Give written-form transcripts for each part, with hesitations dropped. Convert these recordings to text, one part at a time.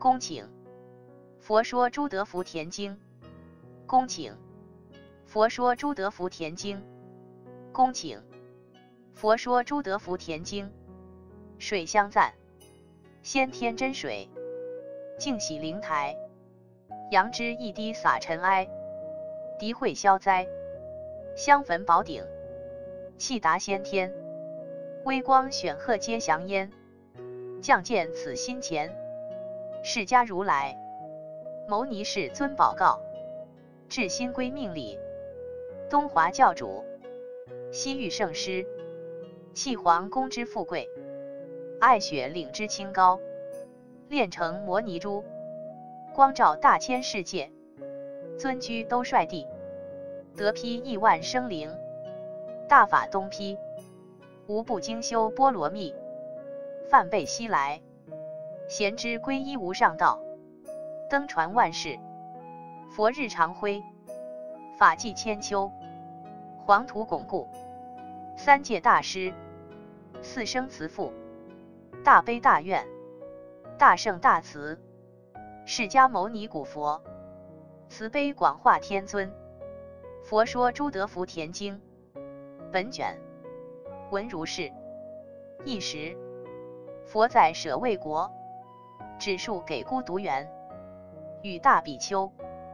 恭请佛说诸德福田经。恭请佛说诸德福田经。恭请佛说诸德福田经。水香赞，先天真水，净洗灵台。杨枝一滴洒尘埃，涤秽消灾。香焚宝顶，气达先天。微光选鹤皆祥焉，降见此心前。释迦如来牟尼世尊宝告，至心归命礼。东华教主，西域圣师，弃皇宫之富贵，爱雪岭之清高。炼成摩尼珠，光照大千世界。尊居兜率地，得披亿万生灵。大法东披，无不精修波罗蜜。梵呗西来，贤知皈依无上道。登传万世，佛日常辉。法纪千秋，黄土巩固。三界大师，四生慈父。大悲大愿，大圣大慈。释迦牟尼古佛，慈悲广化天尊。佛说诸德福田经。本卷文如是。一时，佛在舍卫国，指数给孤独园，与大比丘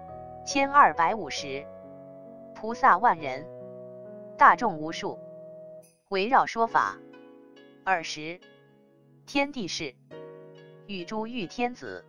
1250，菩萨万人，大众无数，围绕说法。尔时，天地士，与诸欲天子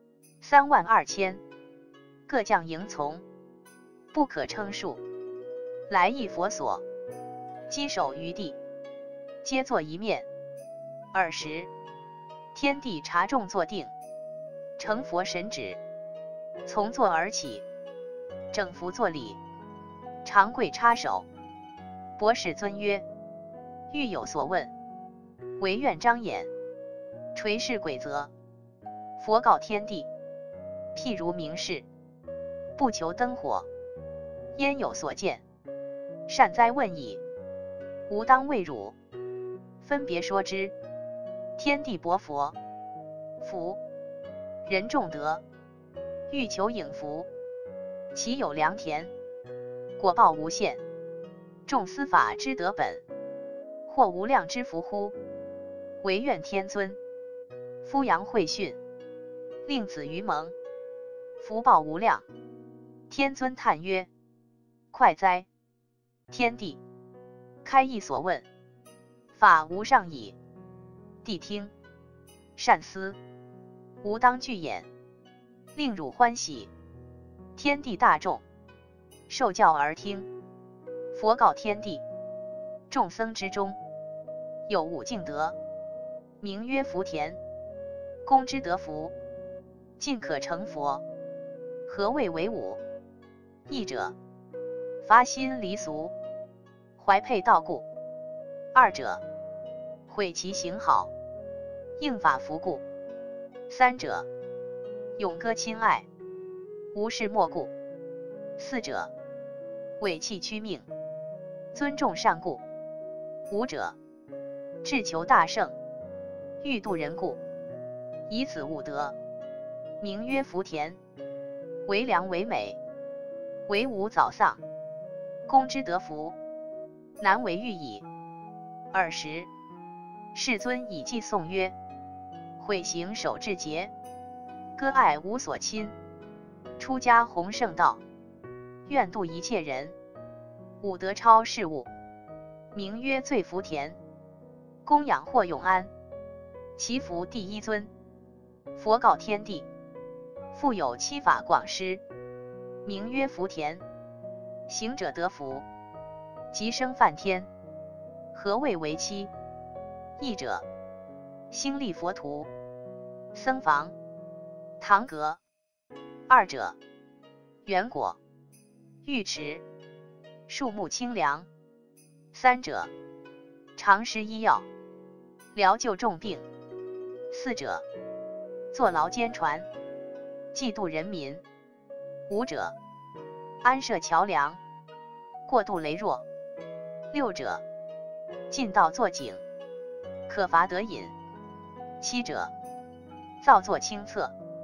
32000，各将迎从，不可称数。来诣佛所，稽首于地，皆坐一面。尔时，天地察众坐定，承佛神旨，从坐而起，整服作礼，长跪插手。博世尊曰：欲有所问，唯愿张眼，垂示诡责。佛告天地：譬如明示，不求灯火，焉有所见？善哉问矣！吾当为汝分别说之。天地薄佛，福人众德，欲求影福，其有良田，果报无限。众司法之德本，或无量之福乎？唯愿天尊敷扬会训，令子于蒙，福报无量。天尊叹曰：快哉！天地开义所问，法无上矣。谛听，善思，吾当具演，令汝欢喜。天地大众受教而听。佛告天地：众僧之中，有五净德，名曰福田。功之得福，尽可成佛。何谓为五？一者，发心离俗，怀佩道故；二者，毁其行好，应法服故；三者，咏歌亲爱，无事莫顾；四者，委弃屈命，尊重善故；五者，志求大圣，欲度人故。以此五德，名曰福田。为良为美，为无早丧，功之得福，难为喻矣。尔时，世尊以偈颂曰：毁行守志节，割爱无所亲。出家弘圣道，愿度一切人。五德超世物，名曰最福田。供养或永安，其福第一尊。佛告天地：复有七法广施，名曰福田。行者得福，即生梵天。何谓为七？一者，兴立佛图，僧房、堂阁；二者，园果、浴池、树木清凉；三者，常施医药，疗救重病；四者，坐牢监船，济度人民；五者，安设桥梁，过渡羸弱；六者，尽道作井，可伐得饮；七者，造作清策，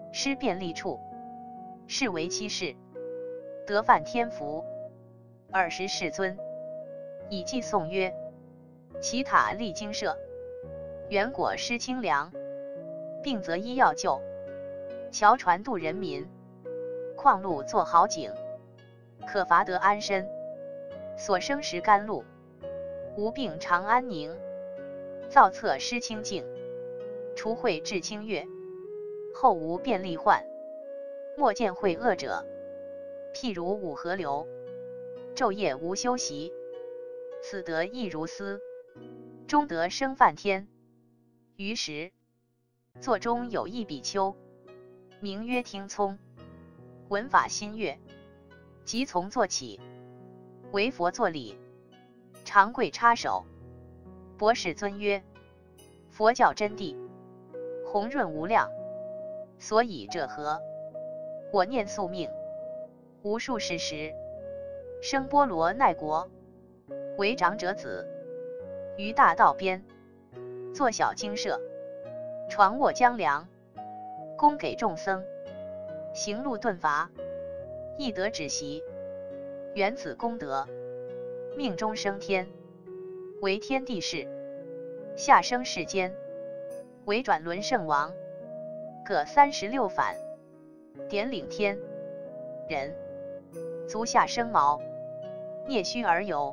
施便利处，是为七世，得犯天福。20世尊以寄颂曰：其塔立精舍，园果施清凉，病则医药救，桥船渡人民，矿路作好景，可伐得安身。所生食甘露，无病常安宁。造册施清净，除秽治清月，后无便利患。莫见秽恶者，譬如五河流，昼夜无休息。此德亦如斯，终得生梵天。于时，座中有一比丘，名曰听聪，闻法心悦，即从坐起，为佛作礼，长跪插手。博世尊曰：佛教真谛，宏润无量，所以者何？我念宿命，无数世时，生波罗奈国，为长者子，于大道边，作小精舍，床卧江凉，供给众僧，行路顿乏，亦得止息。原此功德，命中升天，为天地士，下生世间，为转轮圣王，各36反，点领天人，足下生毛，孽虚而有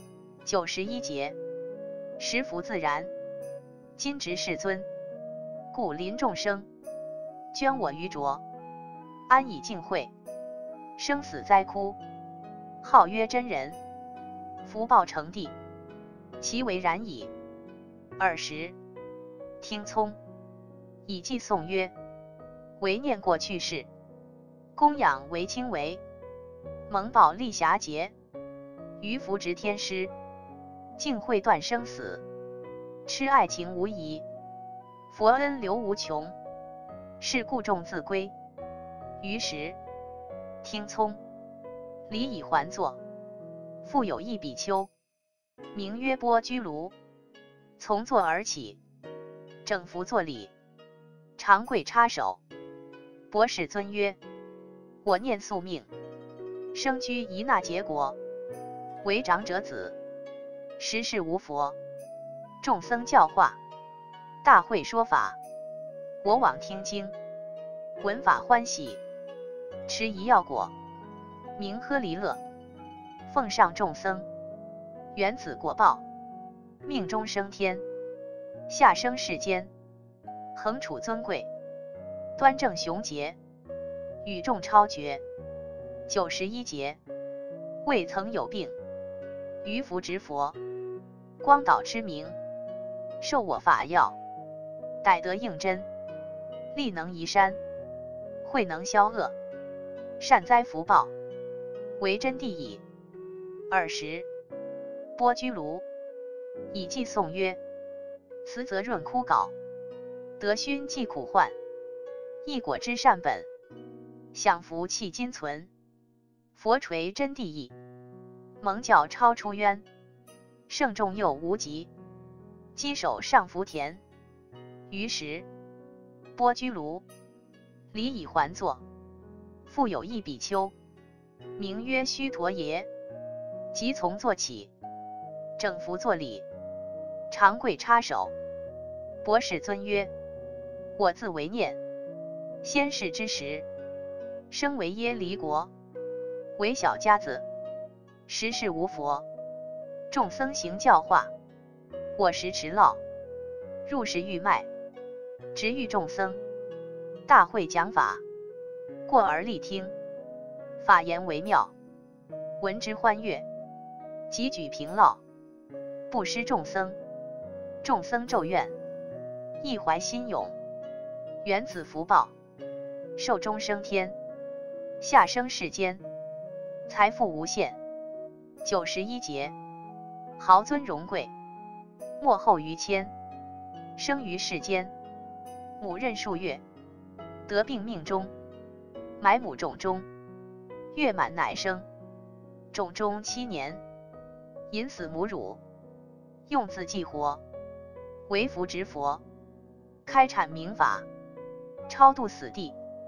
91劫，时福自然。今值世尊，故临众生，捐我于浊，安以净慧，生死灾哭，号曰真人，福报成地，其为然矣。20听聪以寄颂曰：唯念过去世，供养为轻为，蒙报历暇劫，于福值天师，净慧断生死，痴爱情无疑，佛恩流无穷，是故众自归。于时，听聪礼以还坐，复有一比丘，名曰波居卢，从坐而起，整服作礼，长跪插手。博世尊曰：我念宿命，生居一那结国，为长者子，时世无佛，众僧教化，大会说法，我往听经，闻法欢喜，持一药果，名喝离乐，奉上众僧，缘此果报，命中升天，下生世间，恒处尊贵，端正雄杰，与众超绝。91劫，未曾有病，于福值佛，光导之明，授我法药，逮得应真，力能移山，慧能消恶，善哉福报，为真谛矣。20波居卢以寄颂曰：慈则润枯槁，德熏济苦患，一果之善本，享福弃金存。佛垂真谛义，蒙教超出渊，圣众又无极，稽首上福田。于时，波居卢礼以还坐，复有一比丘，名曰须陀耶，即从坐起，整服作礼，长跪插手。博世尊曰：我自为念，先世之时，生为耶离国，为小家子，时世无佛，众僧行教化，我时持烙，入时欲卖，直遇众僧，大会讲法，过而力听，法言为妙，闻之欢悦，即举平烙，布施众僧，众僧咒愿，一怀心勇，缘此福报，寿终升天，下生世间，财富无限。91劫，豪尊荣贵，末后于谦，生于世间，母任数月，得病命终，埋母冢中，月满乃生，冢中7年，饮死母乳，用自济活，为福执佛，开阐明法，超度死地，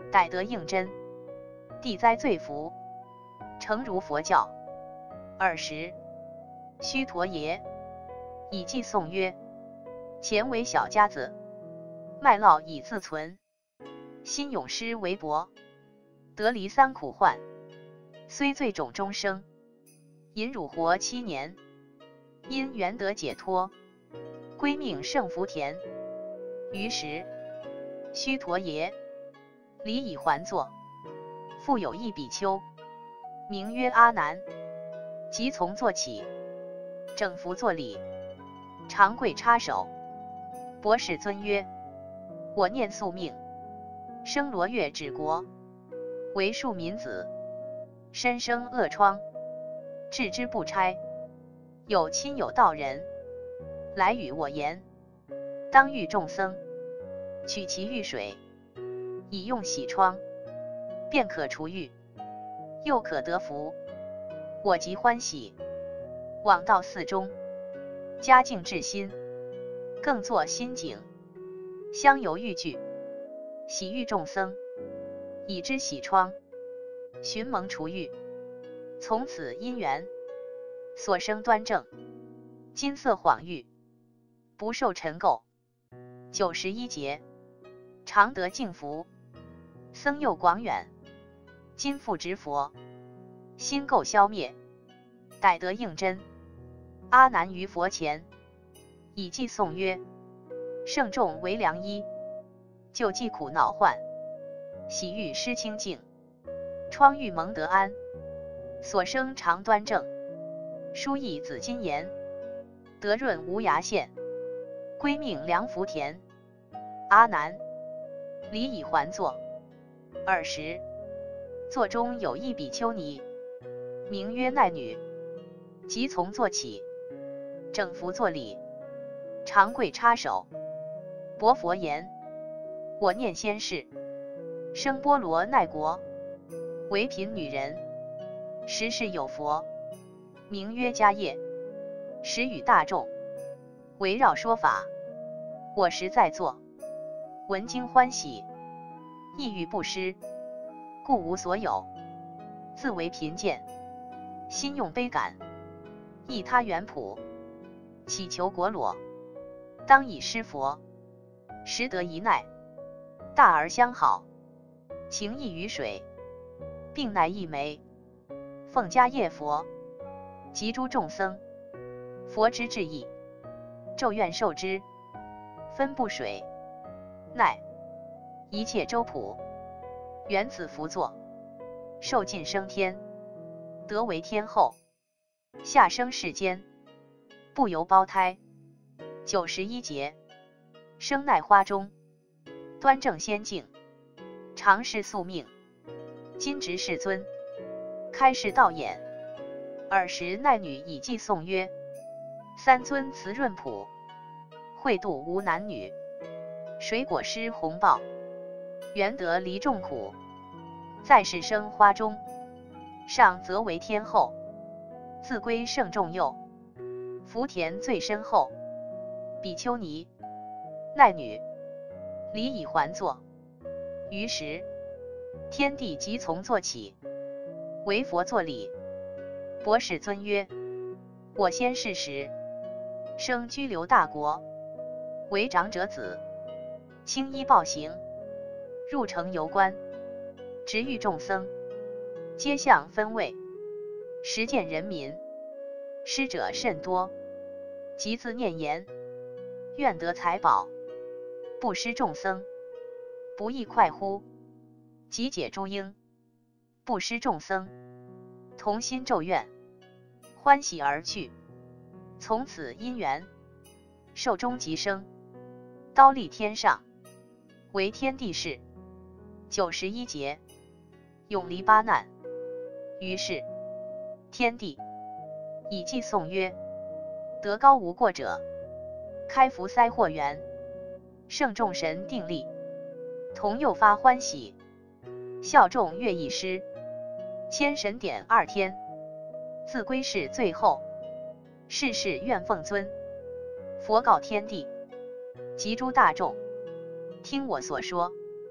逮得应真，地灾罪福，诚如佛教。20须陀爷以寄颂曰：前为小家子，卖烙以自存，心咏诗为博，得离三苦患，虽罪种终生，隐辱活7年，因缘得解脱，归命胜福田。于时须陀爷礼以还坐，复有一比丘，名曰阿难，即从坐起，整服作礼，长跪插手。博士尊曰：我念宿命，生罗越止国，为庶民子，身生恶疮，置之不拆。有亲友道人来与我言，当欲众僧取其浴水，以用洗疮，便可除愈，又可得福。我即欢喜，往到寺中，嘉敬至心，更作心景，香油玉具，洗浴众僧，以之洗疮，寻蒙除愈。从此因缘，所生端正，金色晃玉，不受尘垢。91节，常得净福，僧佑广远，今复执佛，心垢消灭，逮得应真。阿难于佛前，以寄颂曰：圣众为良医，救济苦恼患，洗浴施清净，疮愈蒙得安，所生常端正，书意紫金言，得润无涯现，归命良福田。阿难礼以还坐。20座中有一比丘尼，名曰奈女，即从坐起，整服作礼，长跪插手。薄佛言：我念先世，生波罗奈国，为贫女人，时世有佛，名曰迦叶，时与大众围绕说法。我时在座，闻经欢喜，意欲不施，故无所有，自为贫贱，心用悲感，忆他缘朴，祈求果裸，当以施佛。时得一奈，大而相好，情异于水，并乃一枚，奉迦叶佛及诸众僧。佛之至意，咒愿受之，分布水奈一切周普，原子福作，受尽升天，得为天后，下生世间，不由胞胎。91节，生奈花中，端正仙境，常是宿命，今值世尊，开示道眼。20奈女以寄颂曰：三尊慈润普，惠度无男女，水果施红报，原得离众苦，在世生花中，上则为天后，自归圣众佑，福田最深厚。比丘尼奈女礼以还坐。于时天帝即从坐起，为佛作礼。博士尊曰：我先世时，生居留大国，为长者子，轻衣暴行，入城游观，直遇众僧，皆向分位，实见人民，施者甚多，即自念言：愿得财宝，不施众僧，不亦快乎？即解诸婴，不施众僧，同心咒愿，欢喜而去。从此因缘，寿终即生，刀立天上，为天地士。91节，永离八难。于是天帝以寄颂曰：德高无过者，开福塞祸源，圣众神定力，同诱发欢喜，效众乐一诗，千神点2天，自归世最后，世事愿奉尊。佛告天地及诸大众，听我所说，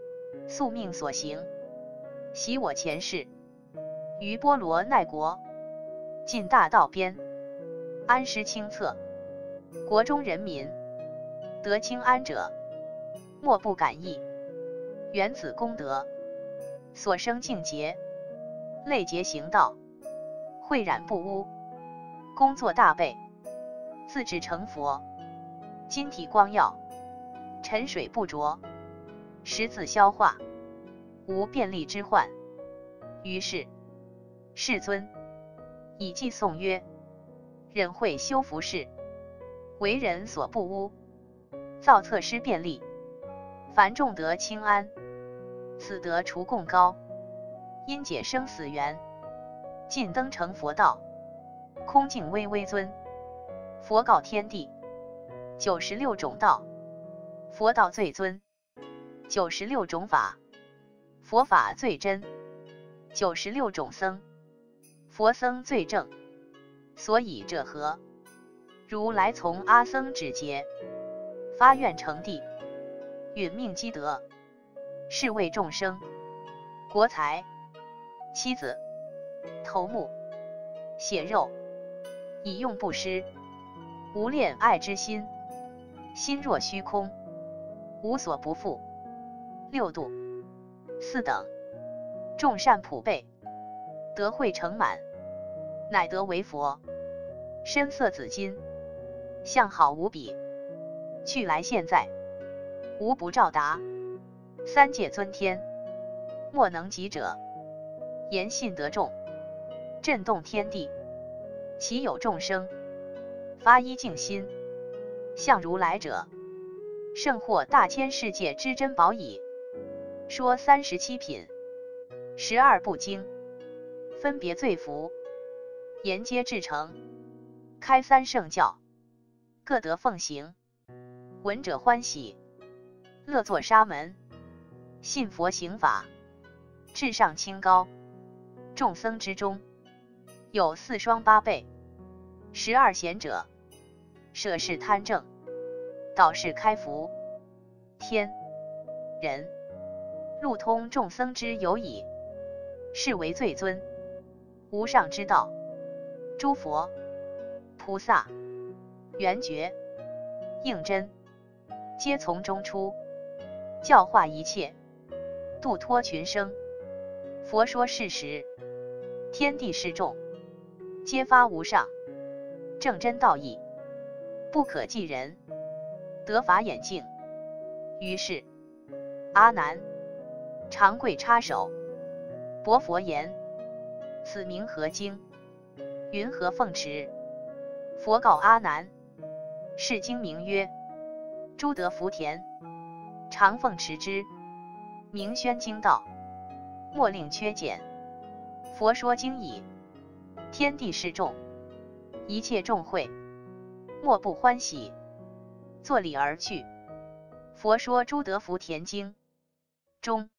宿命所行，习我前世，于波罗奈国，尽大道边，安师清策，国中人民得清安者，莫不感意。原子功德，所生净洁，类结行道，慧染不污，功作大备，自至成佛，金体光耀，沉水不浊，十字消化，无便利之患。于是世尊以偈颂曰：忍慧修福事，为人所不污，造册施便利，凡众得清安，此得除共高，因解生死缘，尽登成佛道，空净微微尊。佛告天地，96种道，佛道最尊；96种法，佛法最真；96种僧，佛僧最正。所以者何？如来从阿僧只劫，发愿成地，殒命积德，是为众生国财、妻子、头目、血肉，以用不施，无恋爱之心，心若虚空，无所不复。六度、四等，众善普备，德慧成满，乃得为佛。身色紫金，相好无比，去来现在，无不照达。三界尊天，莫能及者。言信得众，震动天地。其有众生发一净心，向如来者，胜获大千世界之珍宝矣。说37品，12部经，分别罪福，言皆至诚，开三圣教，各得奉行。闻者欢喜，乐作沙门。信佛行法，至上清高。众僧之中，有4双8倍，12贤者，舍是贪正，导是开福，天人路通众僧之有矣，是为最尊。无上之道，诸佛菩萨圆觉应真，皆从中出，教化一切，度脱群生。佛说事实，天地示众，皆发无上正真道义，不可计人，得法眼净。于是阿难长跪插手，薄佛言：此名何经？云何奉持？佛告阿难：是经名曰诸德福田，常奉持之，名宣经道，莫令缺减。佛说经已，天地示众，一切众会，莫不欢喜，作礼而去。佛说诸德福田经中